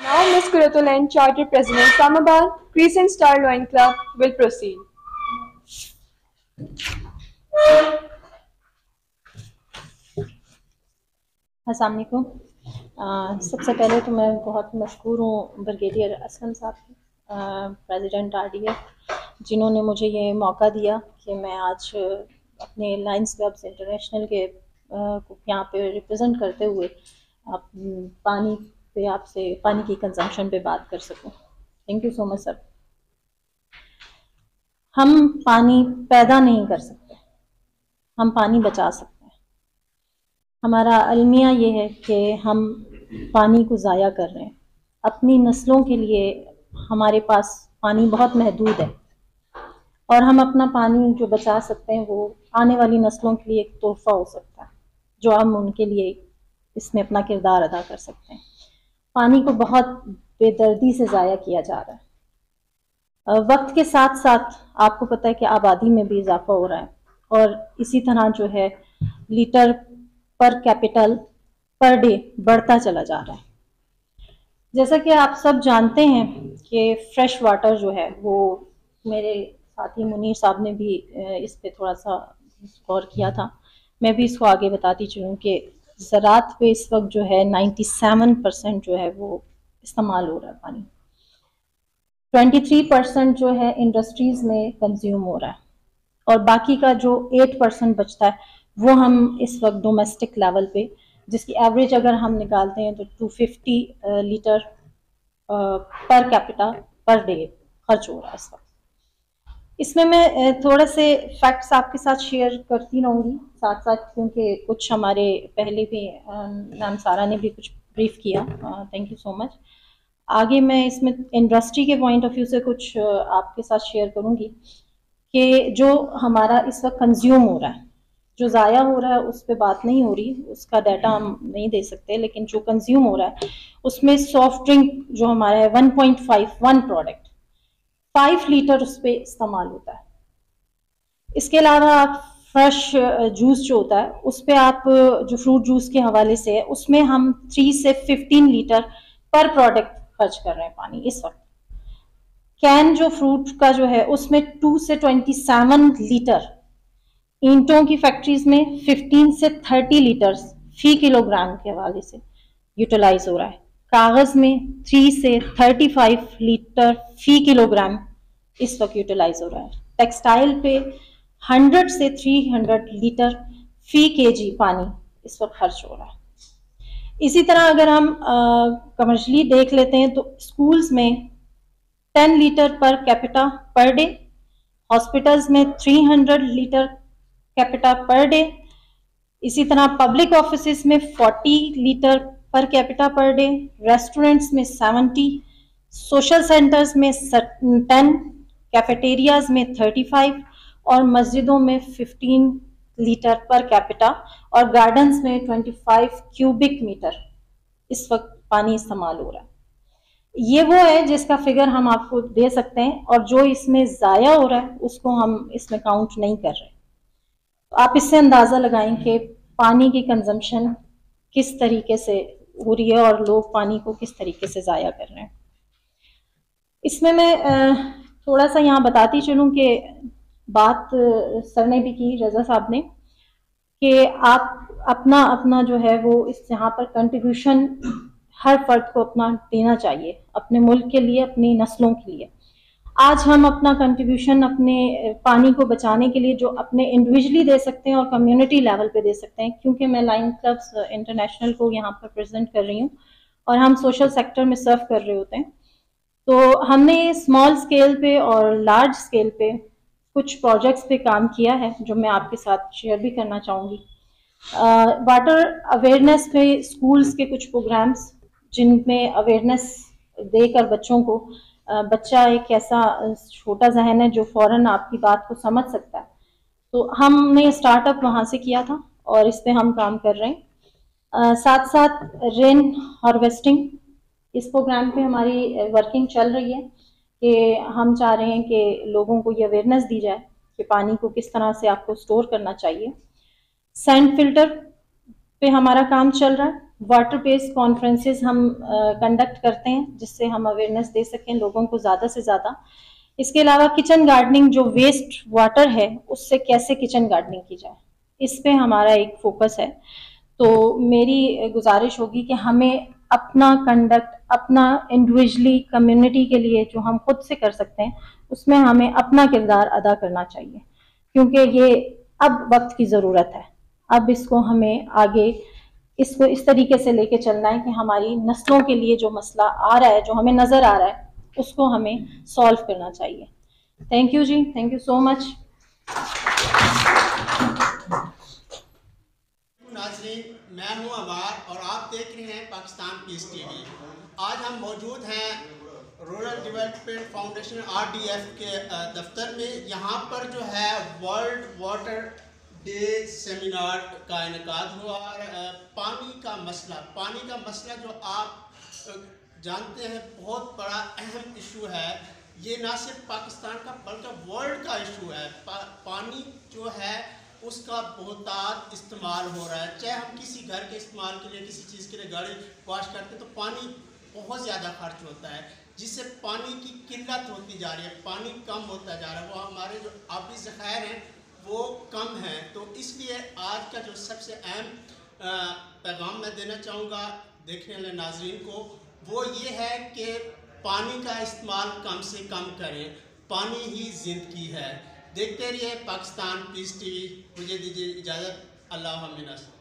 Now Miss Kuratulan, Charter President, Islamabad Crescent Star Loin Club, will proceed. अस्सलाम वालेकुम। सबसे पहले तो मैं बहुत मशहूर हूँ ब्रिगेडियर असलम साहब की, प्रेसिडेंट RDF, जिन्होंने मुझे ये मौका दिया कि मैं आज अपने लायंस क्लब्स इंटरनेशनल के को यहाँ पे रिप्रेजेंट करते हुए पानी पे आपसे पानी की कंजम्पशन पे बात कर सकूँ। Thank you so much sir. हम पानी पैदा नहीं कर सकते, हम पानी बचा सकते हैं। हमारा अलमिया ये है कि हम पानी को ज़ाया कर रहे हैं। अपनी नस्लों के लिए हमारे पास पानी बहुत महदूद है और हम अपना पानी जो बचा सकते हैं वो आने वाली नस्लों के लिए एक तोहफा हो सकता है, जो हम उनके लिए इसमें अपना किरदार अदा कर सकते हैं। पानी को बहुत बेदर्दी से ज़ाया किया जा रहा है। वक्त के साथ साथ आपको पता है कि आबादी में भी इजाफा हो रहा है और इसी तरह जो है लीटर पर कैपिटल पर डे बढ़ता चला जा रहा है। जैसा कि आप सब जानते हैं कि फ्रेश वाटर जो है वो, मेरे साथी मुनीर साहब ने भी इस पे थोड़ा सा गौर किया था, मैं भी इसको आगे बताती चलूँ कि ज़रात पे इस वक्त जो है 97% जो है वो इस्तेमाल हो रहा है पानी। 23% जो है इंडस्ट्रीज में कंज्यूम हो रहा है और बाकी का जो 8% बचता है वो हम इस वक्त डोमेस्टिक लेवल पे, जिसकी एवरेज अगर हम निकालते हैं तो 250 litre per capita per day खर्च हो रहा है इस वक्त। इसमें मैं थोड़े से फैक्ट्स आपके साथ शेयर करती रहूँगी साथ साथ, क्योंकि कुछ हमारे पहले भी मैम सारा ने भी कुछ ब्रीफ किया, थैंक यू सो मच। आगे मैं इसमें इंडस्ट्री के पॉइंट ऑफ व्यू से कुछ आपके साथ शेयर करूँगी कि जो हमारा इस वक्त कंज्यूम हो रहा है, जो ज़ाया हो रहा है उस पर बात नहीं हो रही, उसका डाटा हम नहीं दे सकते, लेकिन जो कंज्यूम हो रहा है उसमें सॉफ्ट ड्रिंक जो हमारा है 1.5 वन प्रोडक्ट 5 लीटर उस पर इस्तेमाल होता है। इसके अलावा आप फ्रेश जूस जो होता है उस पर आप जो फ्रूट जूस के हवाले से है उसमें हम 3 से 15 लीटर पर प्रोडक्ट खर्च कर रहे हैं पानी इस वक्त। कैन जो फ्रूट का जो है उसमें 2 से 27 लीटर, ईंटों की फैक्ट्रीज में 15 से 30 लीटर फी किलोग्राम के हवाले से यूटिलाइज हो रहा है। कागज में 3 से 35 लीटर फी किलोग्राम इस वक्त यूटिलाइज हो रहा है। टेक्सटाइल पे 100 से 300 लीटर फी केजी पानी इस वक्त खर्च हो रहा है। इसी तरह अगर हम कमर्शियली देख लेते हैं तो स्कूल्स में 10 litre per capita per day, hospitals में 300 लीटर कैपिटा पर डे, इसी तरह पब्लिक ऑफिसेस में 40 litre per capita per day, restaurants में 70, सोशल सेंटर्स में 10, कैफेटेरियाज में 35 और मस्जिदों में 15 लीटर पर कैपिटा और गार्डन्स में 25 क्यूबिक मीटर इस वक्त पानी इस्तेमाल हो रहा है। ये वो है जिसका फिगर हम आपको दे सकते हैं और जो इसमें ज़ाया हो रहा है उसको हम इसमें काउंट नहीं कर रहे। तो आप इससे अंदाज़ा लगाएं कि पानी की कंजम्पशन किस तरीके से हो रही है और लोग पानी को किस तरीके से ज़ाया कर रहे हैं। इसमें मैं थोड़ा सा यहाँ बताती चलूँ कि बात सर ने भी की, रजा साहब ने, कि आप अपना अपना जो है वो इस यहाँ पर कंट्रीब्यूशन हर फर्द को अपना देना चाहिए अपने मुल्क के लिए, अपनी नस्लों के लिए। आज हम अपना कंट्रीब्यूशन अपने पानी को बचाने के लिए जो अपने इंडिविजुअली दे सकते हैं और कम्युनिटी लेवल पे दे सकते हैं, क्योंकि मैं लायंस क्लब्स इंटरनेशनल को यहाँ पर प्रेजेंट कर रही हूँ और हम सोशल सेक्टर में सर्व कर रहे होते हैं, तो हमने स्मॉल स्केल पे और लार्ज स्केल पे कुछ प्रोजेक्ट्स पे काम किया है जो मैं आपके साथ शेयर भी करना चाहूँगी। वाटर अवेयरनेस पे स्कूल्स के कुछ प्रोग्राम्स जिनमें अवेयरनेस देकर बच्चों को, बच्चा एक ऐसा छोटा जहन है जो फौरन आपकी बात को समझ सकता है, तो हमने स्टार्टअप वहाँ से किया था और इस पे हम काम कर रहे हैं। साथ साथ रेन हार्वेस्टिंग, इस प्रोग्राम पे हमारी वर्किंग चल रही है कि हम चाह रहे हैं कि लोगों को ये अवेयरनेस दी जाए कि पानी को किस तरह से आपको स्टोर करना चाहिए। सैंड फिल्टर पे हमारा काम चल रहा है वाटर बेस्ड कॉन्फ्रेंसेस हम कंडक्ट करते हैं जिससे हम अवेयरनेस दे सकें लोगों को ज़्यादा से ज़्यादा। इसके अलावा किचन गार्डनिंग, जो वेस्ट वाटर है उससे कैसे किचन गार्डनिंग की जाए, इस पे हमारा एक फोकस है। तो मेरी गुजारिश होगी कि हमें अपना कंडक्ट, अपना इंडिविजुअली कम्युनिटी के लिए जो हम खुद से कर सकते हैं उसमें हमें अपना किरदार अदा करना चाहिए, क्योंकि ये अब वक्त की ज़रूरत है। अब इसको हमें आगे इसको इस तरीके से लेके चलना है कि हमारी नस्लों के लिए जो मसला आ रहा है, जो हमें नज़र आ रहा है, उसको हमें सॉल्व करना चाहिए। Thank you ji, thank you so much. नाज़रीन, मैं हूं अवार और आप देख रहे हैं पाकिस्तान पीस टीवी। आज हम मौजूद हैं रूरल डेवलपमेंट फाउंडेशन RDF के दफ्तर में। यहाँ पर जो है वर्ल्ड वाटर डे सेमिनार का इनेकाद हुआ। पानी का मसला जो आप जानते हैं बहुत बड़ा अहम इशू है। ये ना सिर्फ पाकिस्तान का बल्कि वर्ल्ड का इशू है। पानी जो है उसका बहुतात इस्तेमाल हो रहा है। चाहे हम किसी घर के इस्तेमाल के लिए, किसी चीज़ के लिए गाड़ी वॉश करते हैं तो पानी बहुत ज़्यादा खर्च होता है, जिससे पानी की किल्लत होती जा रही है, पानी कम होता जा रहा है। वो हमारे जो आबी ज़खायर हैं वो कम हैं। तो इसलिए आज का जो सबसे अहम पैगाम मैं देना चाहूँगा देखने वाले नाजरीन को, वो ये है कि पानी का इस्तेमाल कम से कम करें। पानी ही ज़िंदगी है। देखते रहिए पाकिस्तान पीस टीवी। मुझे दीजिए इजाज़त। अल्लाह हाफ़िज़।